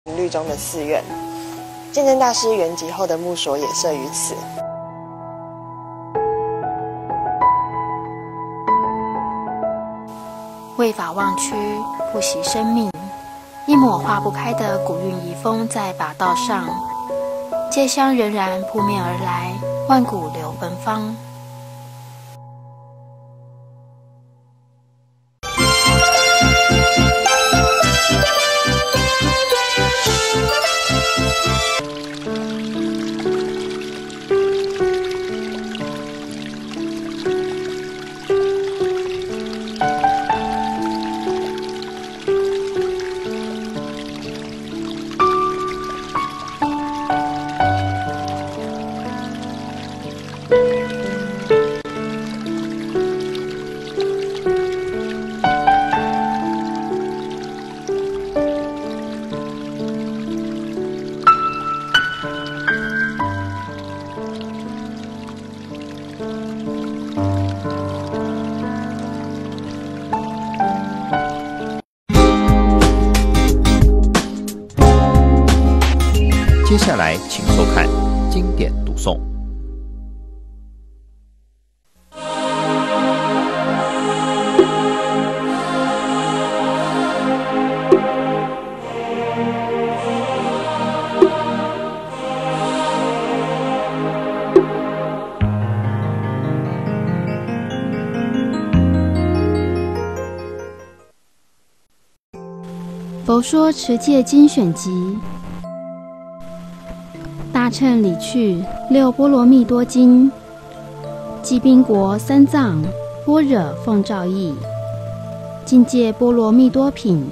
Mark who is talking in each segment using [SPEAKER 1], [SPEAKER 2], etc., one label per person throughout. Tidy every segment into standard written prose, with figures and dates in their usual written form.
[SPEAKER 1] 律中的寺院。鉴真大师圆寂后的墓所也设于此。
[SPEAKER 2] 为法忘躯，不惜生命，一抹化不开的古韵遗风在法道上，戒香仍然扑面而来，万古流芬芳。
[SPEAKER 3] 接下来，请收看经典读诵。
[SPEAKER 4] 佛说持戒精选集。大乘理趣六波罗蜜多经，寂宾国三藏般若奉诏译，境界波罗蜜多品。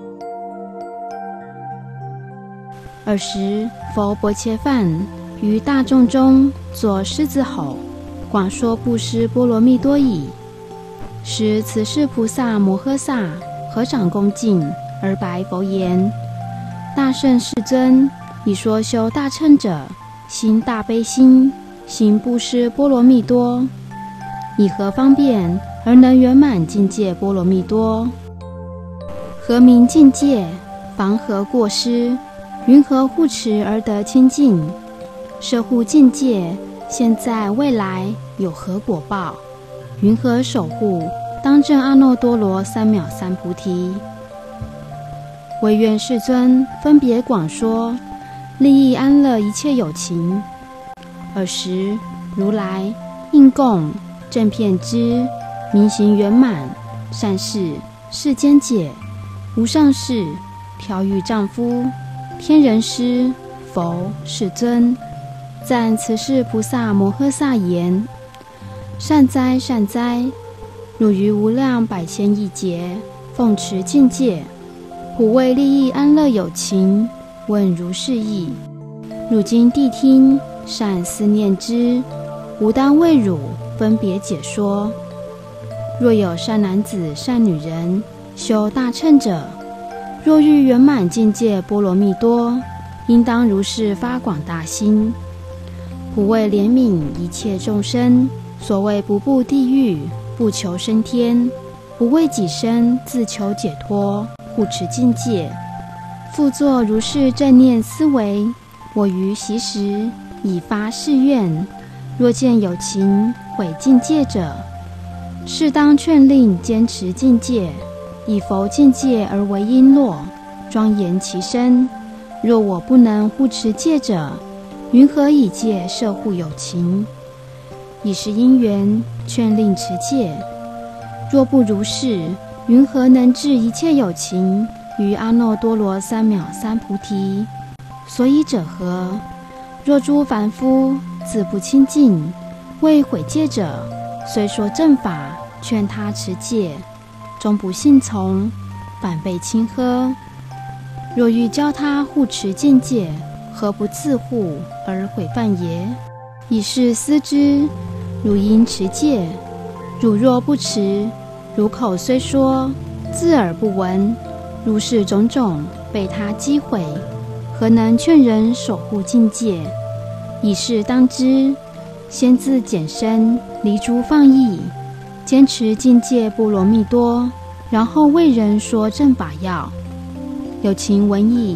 [SPEAKER 4] 尔时，佛薄伽梵于大众中作狮子吼，广说布施波罗蜜多已。时此世菩萨摩诃萨合掌恭敬而白佛言：大圣世尊，你说修大乘者，行大悲心，行布施波罗蜜多，以何方便而能圆满境界波罗蜜多？何名境界？防何过失？云何护持而得清净？摄护境界，现在未来有何果报？云何守护？当证阿耨多罗三藐三菩提。唯愿世尊分别广说，利益安乐一切有情。尔时，如来应供正遍知，明行圆满，善事世间解，无上士调御丈夫，天人师佛世尊，赞此世菩萨摩诃萨言：善哉善哉！汝于无量百千亿劫，奉持境界，普为利益安乐有情，问如是意。汝今谛听，善思念之，吾当为汝分别解说。若有善男子善女人，修大乘者，若欲圆满境界波罗蜜多，应当如是发广大心，普为怜悯一切众生。所谓不怖地狱，不求升天，不为己身，自求解脱，护持境界，复作如是正念思维。我于昔时已发誓愿，若见有情毁境界者，适当劝令坚持境界，以佛境界而为璎珞，庄严其身。若我不能护持戒者，云何以戒摄护有情？以是因缘，劝令持戒。若不如是，云何能治一切有情于阿耨多罗三藐三菩提？所以者何？若诸凡夫自不清净，为毁戒者，虽说正法，劝他持戒，终不信从，反被轻呵。若欲教他护持境界，何不自护而毁犯也？以是思之，汝应持戒。汝若不持，汝口虽说，自耳不闻，如是种种被他击毁，何能劝人守护境界？以是当知，先自减身，离诸放逸，坚持境界波罗蜜多，然后为人说正法要。有情闻已，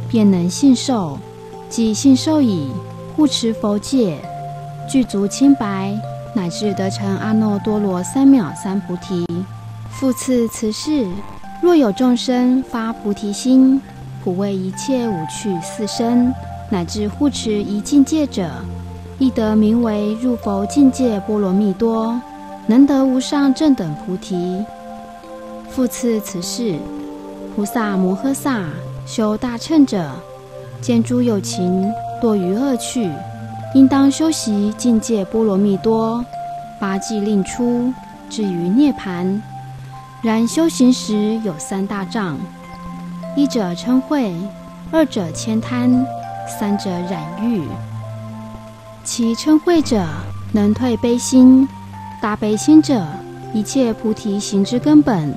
[SPEAKER 4] 便能信受，即信受已，护持佛戒，具足清白，乃至得成阿耨多罗三藐三菩提。复次此世，若有众生发菩提心，普为一切五趣四身，乃至护持一境界者，亦得名为入佛境界波罗蜜多，能得无上正等菩提。复次此世，菩萨摩诃萨修大乘者，见诸有情堕于恶趣，应当修习境界波罗蜜多，八际令出，至于涅槃。然修行时有三大障：一者嗔恚，二者慳贪，三者染欲。其嗔恚者，能退悲心；大悲心者，一切菩提行之根本。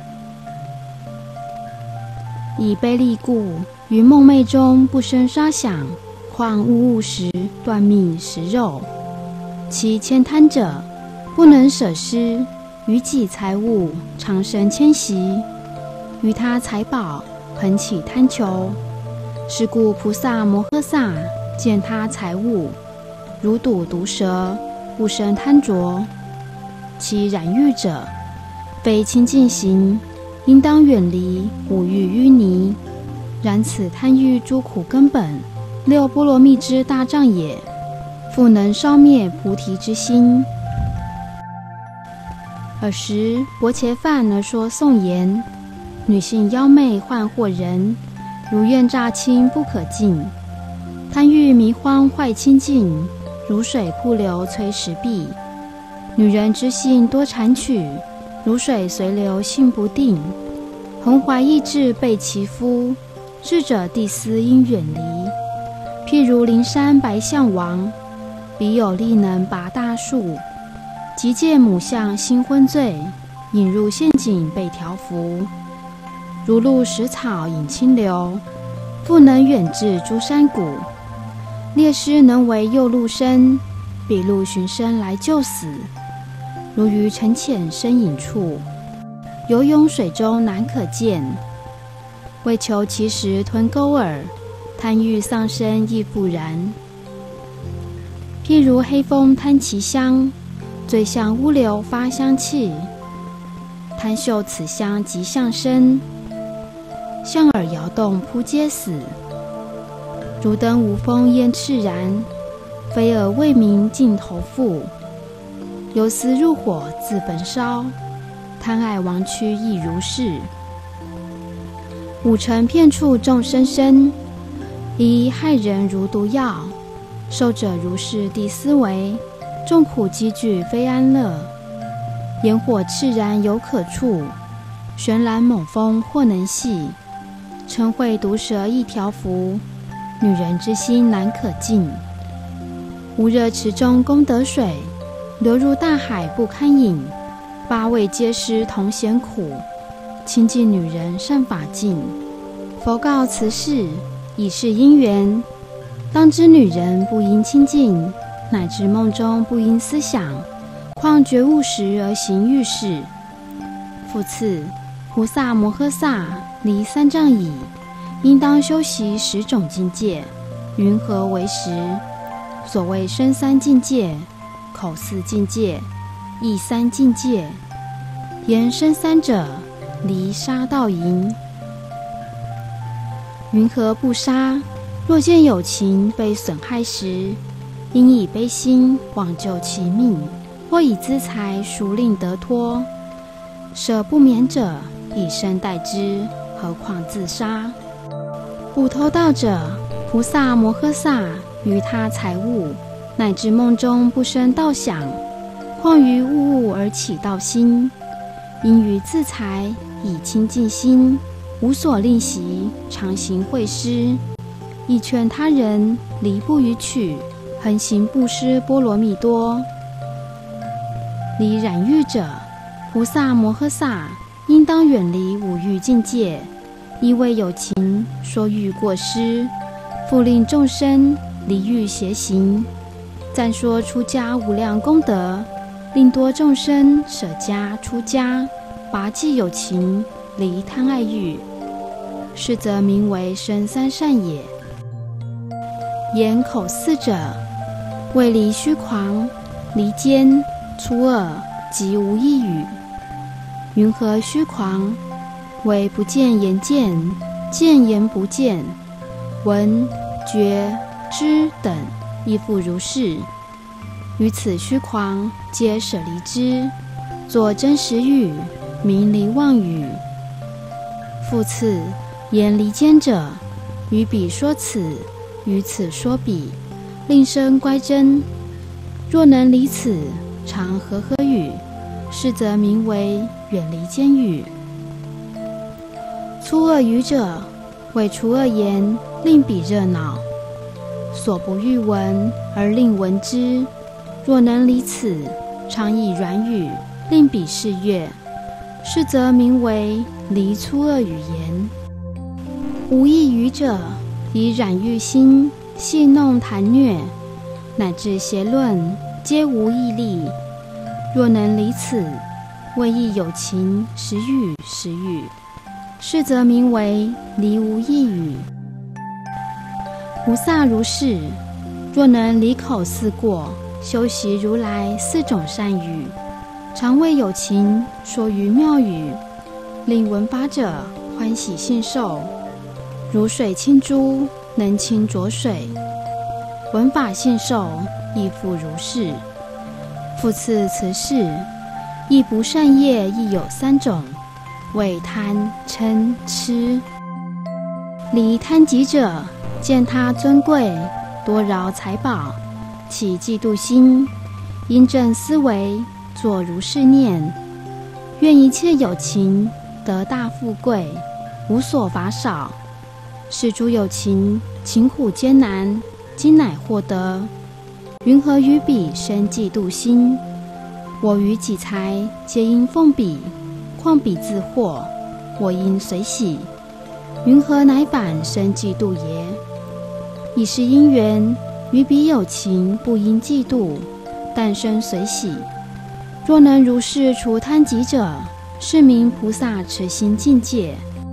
[SPEAKER 4] 以悲力故，于梦寐中不生杀想，况物物时断命食肉。其慳贪者，不能舍施，于己财物常生迁徙，于他财宝恒起贪求。是故菩萨摩诃萨见他财物，如赌毒蛇，不生贪着。其染欲者，非清净行，应当远离五欲淤泥。然此贪欲诸苦根本，六波罗蜜之大障也，复能烧灭菩提之心。尔时薄伽梵而说颂言：女性妖媚幻惑人，如愿乍清不可尽，贪欲迷荒坏清净，如水瀑流摧石壁。女人之性多谄曲，如水随流性不定，恒怀意志被其夫，智者地思应远离。譬如灵山白象王，彼有力能拔大树，即见母象心昏醉，引入陷阱被调伏。如鹿食草饮清流，复能远至诸山谷。猎师能为诱鹿身，彼鹿寻声来救死。如于沉浅深隐处，游泳水中难可见。为求其食吞钩耳，贪欲丧生亦复然。譬如黑风贪其香，最向屋流发香气，贪嗅此香即向身，向耳摇动扑皆死。如灯无风焰炽然，飞蛾未鸣尽头覆。游丝入火自焚烧，贪爱亡躯亦如是。五尘遍处众生生，一害人如毒药，受者如是地思维，众苦积聚非安乐。炎火炽然犹可触，旋然猛风或能系。嗔恚毒蛇亦调伏，女人之心难可尽。无热池中功德水，流入大海不堪饮。八味皆施同咸苦，亲近女人善法尽。佛告此世，以是因缘，当知女人不应亲近，乃至梦中不应思想，况觉悟时而行欲事。复次，菩萨摩诃萨离三障已，应当修习10种境界。云何为10？所谓身三境界，口四境界，意三境界。言身三者，离杀盗淫。云何不杀？若见有情被损害时，应以悲心往救其命，或以资财赎令得脱。舍不免者，以身代之，何况自杀？不偷盗者，菩萨摩诃萨于他财物，乃至梦中不生盗想，况于物物而起盗心。因于自财以清净心，无所吝惜，常行惠施，亦劝他人离不于取，恒行布施波罗蜜多。离染欲者，菩萨摩诃萨应当远离五欲境界，因为有情说欲过失，复令众生离欲邪行。赞说出家无量功德，令多众生舍家出家，拔济有情，离贪爱欲。是则名为身三善也。 言口四者，为离虚诳、离间、粗恶及无益语。云何虚诳？为不见言见，见言不见，闻、觉、知等亦复如是。于此虚诳，皆舍离之，作真实语，名离妄语。复次，言离间者，于彼说此，于此说彼，令生乖真。若能离此，常和合语，是则名为远离间语。粗恶语者，为除恶言，令彼热恼，所不欲闻而令闻之。若能离此，常以软语，令彼视悦，是则名为离粗恶语言。无益语者，以染欲心，戏弄谈谑，乃至邪论，皆无益力。若能离此，为益有情，时语时语，是则名为离无益语。菩萨如是，若能离口四过，修习如来四种善语，常为有情说于妙语，令闻法者欢喜信受，如水清珠，能清浊水。闻法信受，亦复如是。复次此事，亦不善业亦有三种，为贪、嗔、痴。离贪己者，见他尊贵，多饶财宝，起嫉妒心，因正思维，作如是念：愿一切有情得大富贵，无所乏少。是诸有情勤苦艰难，今乃获得。云何于彼生嫉妒心？我于己财皆因奉彼，况彼自获，我因随喜。云何乃反生嫉妒耶？以是因缘，于彼有情不因嫉妒，但生随喜。若能如是除贪己者，是名菩萨持心境界。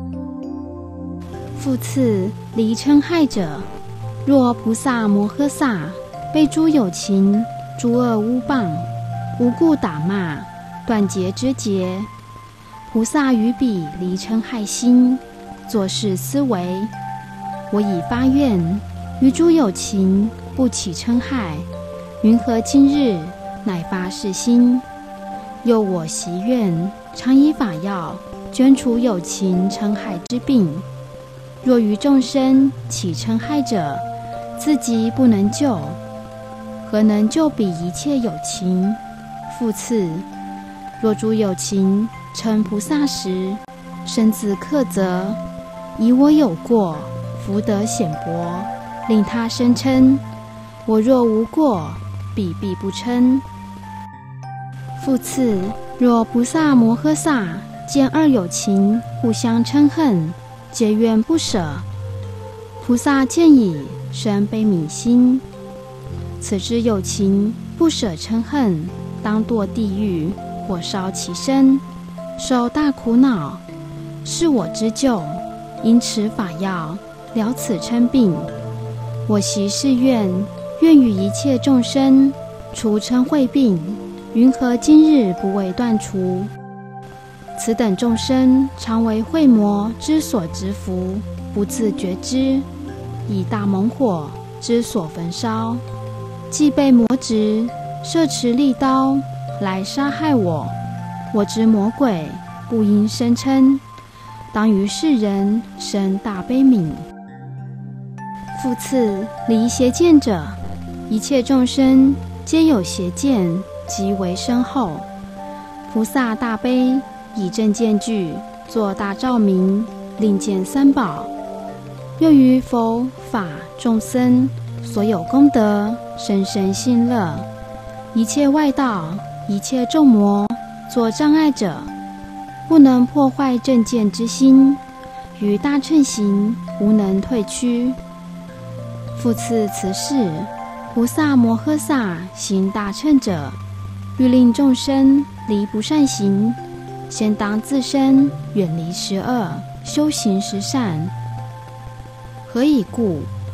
[SPEAKER 4] 复次，离嗔害者，若菩萨摩诃萨被诸有情诸恶污谤，无故打骂，断结之节，菩萨于彼离嗔害心，作是思维：我已发愿，于诸有情不起嗔害，云何今日乃发是心？又我习愿，常以法药捐除有情嗔害之病。若于众生起嗔害者，自己不能救，何能救彼一切有情？复次，若诸有情称菩萨时，身自克责，以我有过，福德显薄，令他生嗔。我若无过，彼必不嗔。复次，若菩萨摩诃萨见二有情互相嗔恨，结怨不舍，菩萨见已，生悲悯心。此之有情不舍嗔恨，当堕地狱，火烧其身，受大苦恼。是我之救，因持法药疗此嗔病。我习是愿，愿与一切众生除嗔恚病。云何今日不为断除？此等众生常为秽魔之所执服，不自觉知，以大猛火之所焚烧，既被魔执，摄持利刀来杀害我。我之魔鬼不应生嗔，当于世人生大悲悯。复次，离邪见者，一切众生皆有邪见，即为身后。菩萨大悲，以正见具，作大照明，令见三宝。又于佛法众僧所有功德，深深信乐。一切外道，一切众魔，作障碍者，不能破坏正见之心，于大乘行无能退趋。复次此事，菩萨摩诃萨行大乘者，欲令众生离不善行，先当自身远离十恶，修行十善。何以故？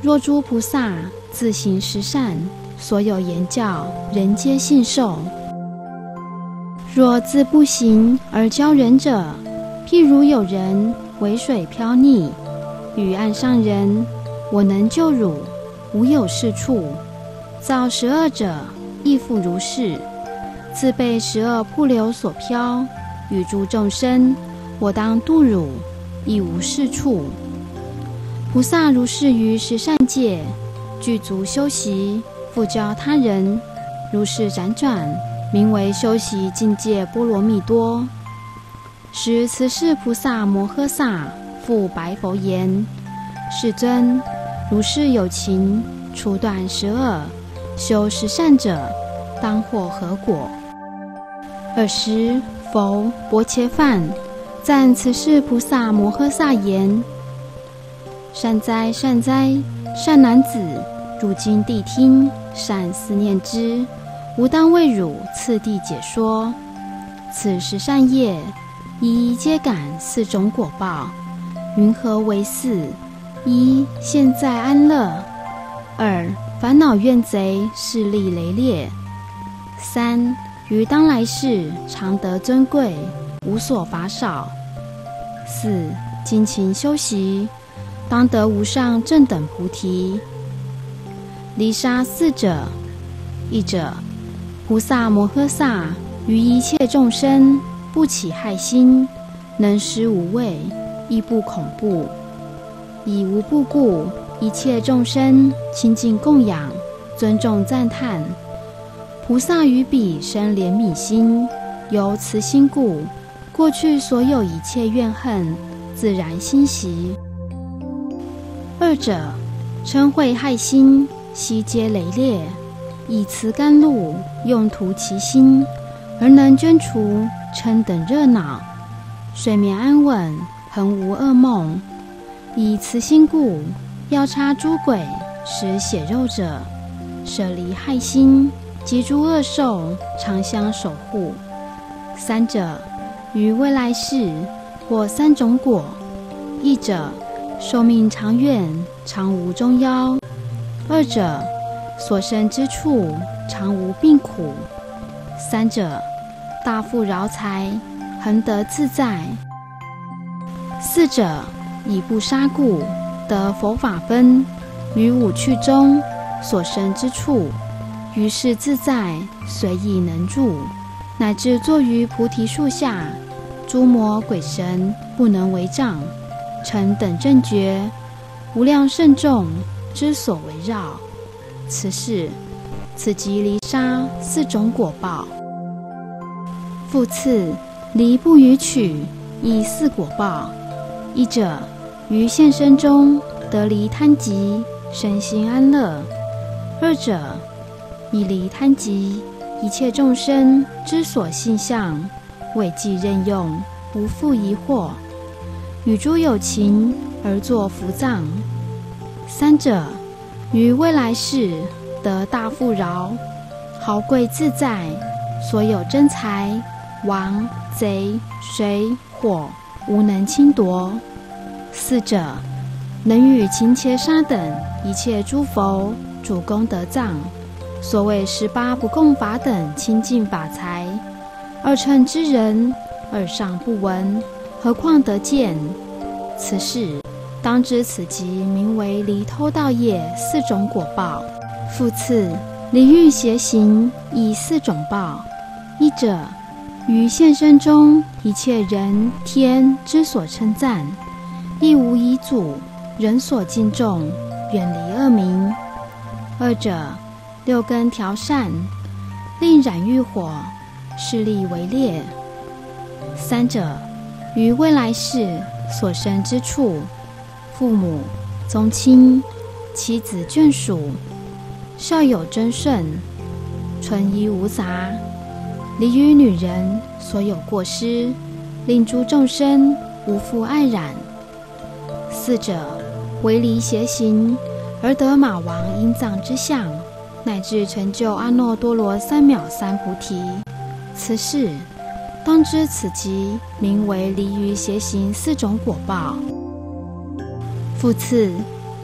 [SPEAKER 4] 若诸菩萨自行十善，所有言教，人皆信受。若自不行而教人者，譬如有人为水漂溺，与岸上人，我能救汝，无有是处。造十恶者亦复如是，自被十恶瀑流所漂，与诸众生，我当度汝，亦无是处。菩萨如是于十善界，具足修习，复教他人，如是辗转，名为修习境界波罗蜜多。时慈氏菩萨摩诃萨复白佛言：世尊，如是有情，除断十恶，修十善者，当获何果？尔时佛薄伽梵赞慈氏菩萨摩诃萨言：善哉善哉，善男子，汝今谛听，善思念之，吾当为汝次第解说。此十善业，一一皆感四种果报。云何为四？一、现在安乐；二、烦恼怨贼势力雷烈；三、于当来世常得尊贵，无所乏少；四、精勤修习，当得无上正等菩提。离杀四者：一者，菩萨摩诃萨于一切众生不起害心，能施无畏，亦不恐怖，以无不顾，一切众生亲近供养，尊重赞叹。菩萨于彼生怜悯心，由慈心故，过去所有一切怨恨，自然欣息。二者，嗔恚害心，悉皆雷烈，以慈甘露用涂其心，而能捐除嗔等热恼，睡眠安稳，恒无噩梦。以慈心故，要插诸鬼食血肉者，舍离害心，及诸恶兽常相守护。三者，于未来世获三种果：一者，寿命长远，常无终夭；二者，所生之处常无病苦；三者，大富饶财，恒得自在；四者，以不杀故，得佛法分，于五趣中，所生之处，于是自在，随意能住，乃至坐于菩提树下，诸魔鬼神不能为障，臣等正觉，无量圣众之所围绕。此事，此即离杀四种果报。复次，离不与取，亦四果报。一者，于现生中得离贪急，身心安乐；二者，以离贪急，一切众生之所信相，为济任用，不复疑惑，与诸有情而作福藏；三者，于未来世得大富饶，豪贵自在，所有真财、王、贼、水、火，无能侵夺。四者，能与勤伽沙等一切诸佛主功德藏，所谓18不共法等清净法财，二乘之人，耳上不闻，何况得见？此事当知，此即名为离偷盗业四种果报。复次，离欲邪行，亦四种报。一者，于现生中一切人天之所称赞，亦无遗阻，人所敬重，远离恶名；二者，六根调善，令染欲火，势力为烈；三者，于未来世所生之处，父母、宗亲、妻子眷属，孝友贞顺，纯一无杂，离于女人所有过失，令诸众生无复爱染。四者，为离邪行，而得马王阴藏之相，乃至成就阿耨多罗三藐三菩提。此事当知，此即名为离于邪行四种果报。复次，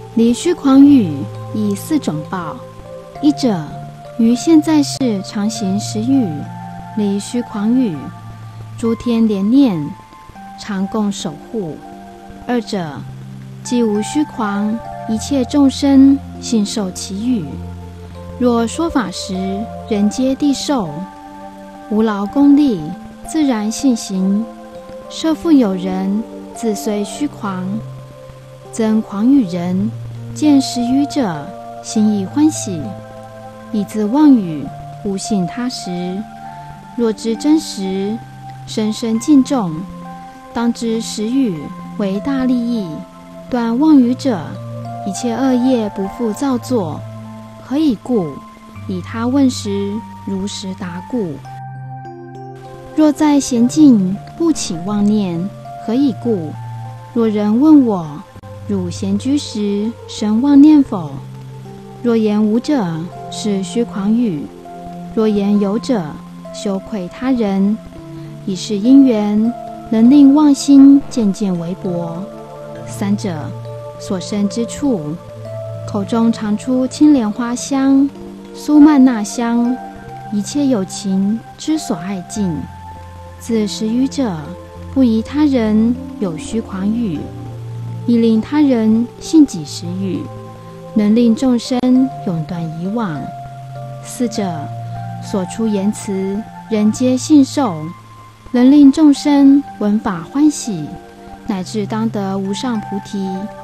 [SPEAKER 4] 离虚诳语以4种报。一者，于现在世常行10语，离虚诳语，诸天怜念，常共守护。二者，既无虚诳，一切众生信受其语。若说法时，人皆地受，无劳功利，自然信行。设复有人，自虽虚诳，增诳语人，见实语者，心亦欢喜，以自妄语，不信他时。若知真实，深深敬重，当知实语为大利益。断妄语者，一切恶业不复造作。何以故？以他问时，如实答故。若在闲静，不起妄念，何以故？若人问我，汝闲居时生妄念否？若言无者，是虚诳语；若言有者，羞愧他人。以是因缘，能令妄心渐渐微薄。三者，所生之处，口中常出青莲花香、苏曼那香，一切有情之所爱敬。自实语者，不疑他人有虚诳语，亦令他人信己实语，能令众生永断以往。四者，所出言辞，人皆信受，能令众生闻法欢喜，乃至当得无上菩提。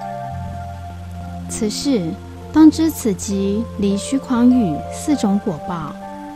[SPEAKER 4] 此事当知此即离虚诳语4种果报。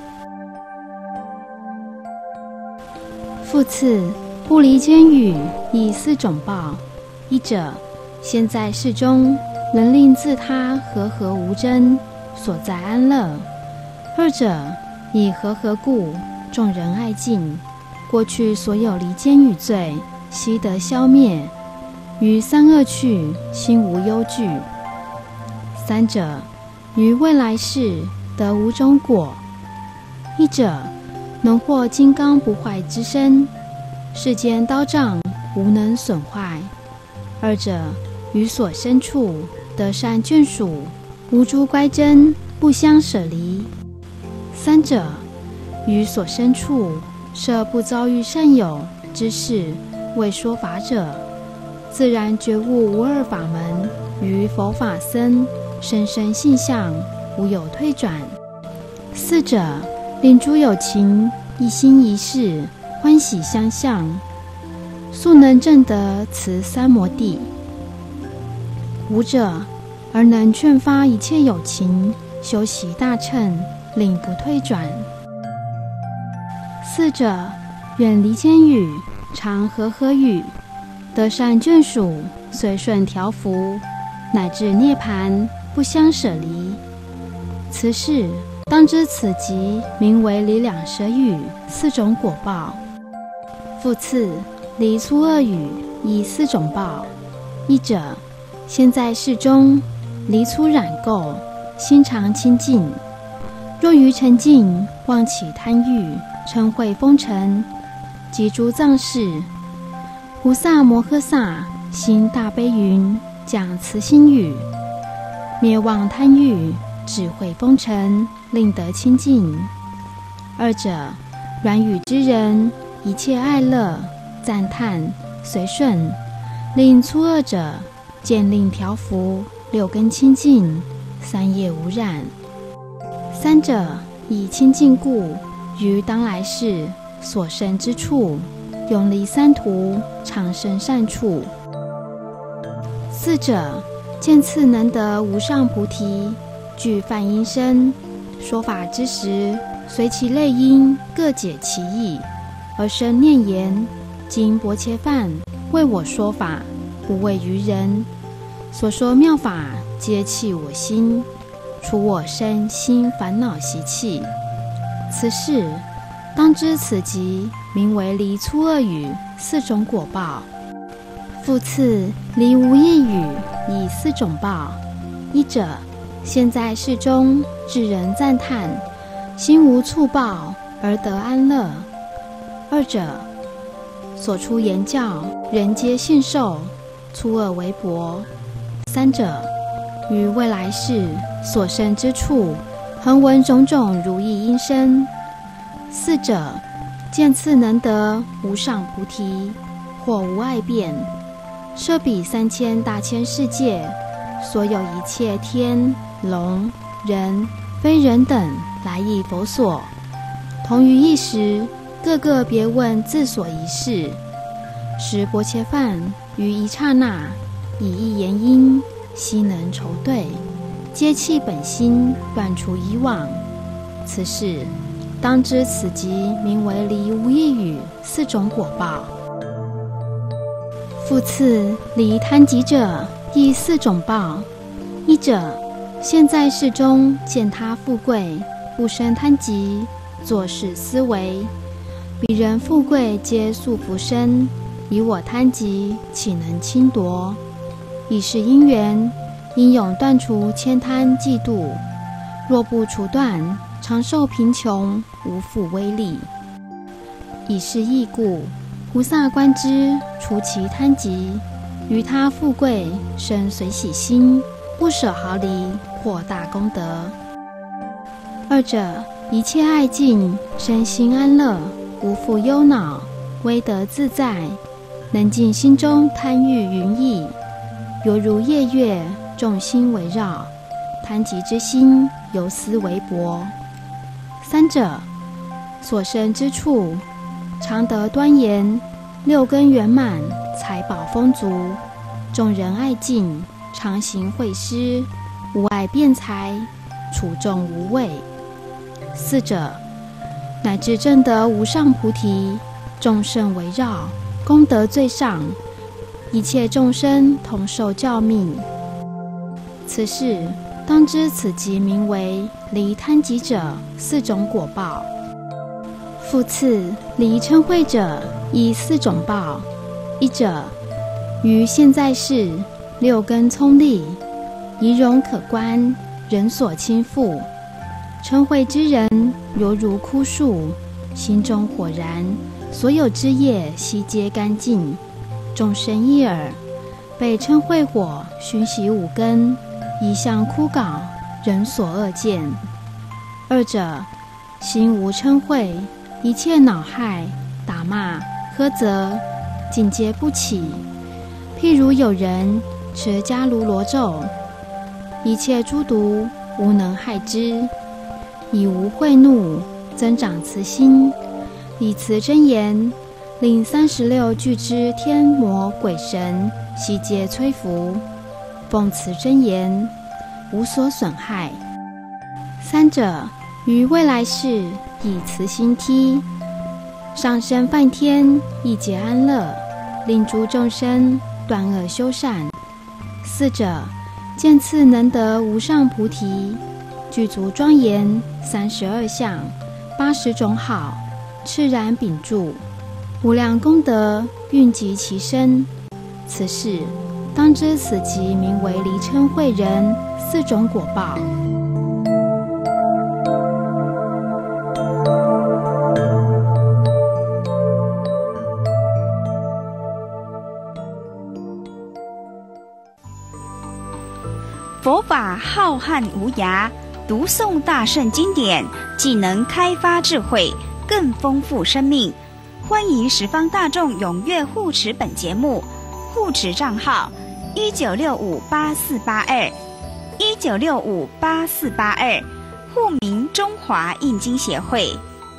[SPEAKER 4] 复次，不离间语以4种报。一者，现在世中能令自他和合无争，所在安乐。二者，以和合故，众人爱敬，过去所有离间语罪，悉得消灭，于三恶趣，心无忧惧。三者，于未来世得5种果。一者，能获金刚不坏之身，世间刀杖无能损坏。二者，于所生处得善眷属，无诸乖真，不相舍离。三者，于所生处设不遭遇善友之事为说法者，自然觉悟无二法门，于佛法僧深深信相，无有退转。四者，令诸有情一心一事，欢喜相向，速能证得此三摩地。五者，而能劝发一切有情修习大乘，令不退转。四者，远离间语，常和合语，得善眷属，随顺调伏，乃至涅槃，不相舍离。此事当知此即名为离两舌语4种果报。复次，离粗恶语以4种报。一者，现在世中离粗染垢，心常清净。若于沉静妄起贪欲，嗔恚风尘，及诸藏事，菩萨摩诃萨行大悲云，讲慈心语，灭妄贪欲，智慧风尘，令得清净。二者，软语之人，一切爱乐，赞叹，随顺，令粗恶者见令调伏，6根清净，3业无染。三者，以清净故，于当来世所生之处，永离三途，常生善处。四者，见次能得无上菩提，具梵音声，说法之时，随其类因，各解其意，而生念言：今薄伽梵为我说法，不为于人。所说妙法，皆契我心，除我身心烦恼习气。此事当知此即名为离粗恶语4种果报。复次，离无异语以4种报。一者，现在世中至人赞叹，心无触报而得安乐。二者，所出言教，人皆信受，粗恶为薄。三者， 于未来世所生之处，恒闻种种如意音声。四者，见次能得无上菩提，或无碍变，设彼3000大千世界，所有一切天龙人非人等来诣佛所，同于一时，个个别问自所一事。时薄伽梵于一刹那，以一言音，悉能筹对，皆弃本心，断除以往。此事当知此即名为离无异语4种果报。复次，离贪集者亦4种报。一者，现在世中见他富贵，不生贪集，做事思维，彼人富贵皆素福身，以我贪集，岂能侵夺？以是因缘，应勇断除悭贪嫉妒，若不除断，长寿贫穷，无复威力。以是义故，菩萨观之，除其贪集，于他富贵生随喜心，不舍毫厘，获大功德。二者，一切爱尽，身心安乐，无复忧恼，威德自在，能尽心中贪欲云翳，犹如夜月，众星围绕，贪集之心由斯为薄。三者，所生之处，常得端严，6根圆满，财宝丰足，众人爱敬，常行惠施，无碍辩才，处众无畏。四者，乃至证得无上菩提，众圣围绕，功德最上，一切众生同受教命。此事当知此即名为离贪集者4种果报。复次，离嗔恚者亦4种报。一者，于现在世6根聪利，仪容可观，人所亲附。嗔恚之人，犹如枯树，心中火燃，所有之业悉皆干净。众生一耳，被嗔恚火熏习5根，一向枯槁，人所恶见。二者，心无嗔恚，一切恼害、打骂、呵责，尽皆不起。譬如有人持迦卢罗咒，一切诸毒无能害之，以无恚怒，增长慈心，以慈真言，令36俱之天魔鬼神悉皆摧伏，奉慈真言，无所损害。三者，于未来世以慈心梯，上升梵天，一劫安乐，令诸众生断恶修善。四者，见次能得无上菩提，具足庄严32相，80种好，炽然秉著，无量功德蕴集其身。此事当知此即名为离嗔恚人4种果报。
[SPEAKER 5] 佛法浩瀚无涯，读诵大圣经典，既能开发智慧，更丰富生命。欢迎十方大众踊跃护持本节目，护持账号19658482，19658482，户名中华印经协会。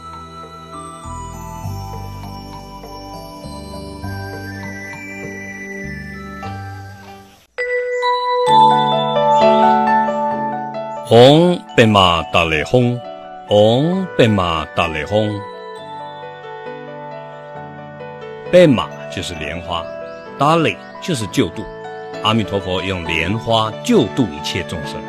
[SPEAKER 6] 唵贝玛达雷吽，唵贝玛达雷吽。贝玛就是莲花，达雷就是救度。阿弥陀佛用莲花救度一切众生，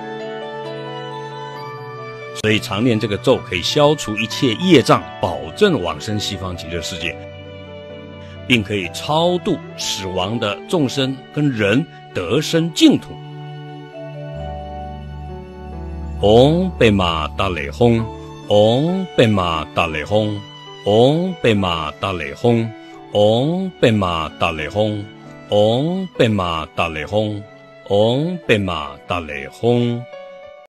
[SPEAKER 6] 所以常念这个咒可以消除一切业障，保证往生西方极乐世界，并可以超度死亡的众生跟人得生净土。唵贝玛达雷吽，唵贝玛达雷吽，唵贝玛达雷吽，唵贝玛达雷吽，唵贝玛达雷吽， 嗡贝玛达雷轰。